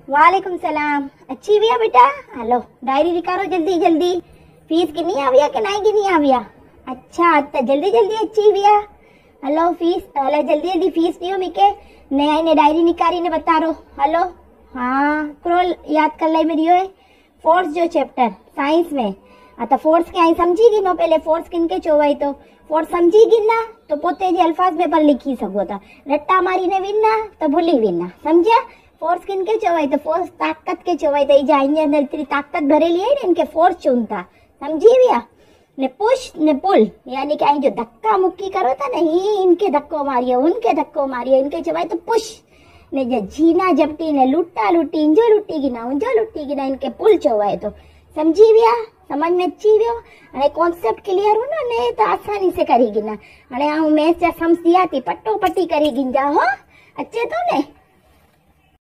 वालेकुम सलाम। अच्छी विया बेटा, हेलो डायरी निकालो जल्दी जल्दी। फीस कितनी आविया कि नहीं कितनी आविया? अच्छा तो जल्दी जल्दी अच्छी विया। हेलो फीस, हेलो जल्दी जल्दी फीस दियो मिके। नया ने डायरी निकाली ने बता रो। हेलो हाँ क्रोल याद कर ले मेरी है। फोर्स जो चैप्टर साइंस में तो फोर्स के आई समझी गिनो पहले फोर्स किन के चोवाई तो फोर्स समझी गिना तो पोते जे अल्फाज में पर लिखी सको था। रट्टा मारी ने विना तो भूली विना समझा। फोर्स किन के चवाई तो फोर्स ताकत के चवाई तो जाएंगे अंदर इतनी ताकत भरेली है ना इनके फोर्स चुनता समझी भैया। ने पुश ने पुल यानी कि जो धक्का मुक्की करो था नहीं इनके धक्को मारियो उनके धक्को मारियो इनके चवाई तो पुश ने जो झीना झपटी ने लुट्टा लुट्टी इंजो लुट्टी गिना उंजो लुट्टी गिना इनके पुल चवाए तो समझी भैया। समझ में अची वियो अने कॉन्सेप्ट क्लियर हो ना ने तो आसानी से करी गिना अने आ मैथ्स जा सम्स दिया थी पट्टो पट्टी करी गिंजा हो अच्छे तो ने।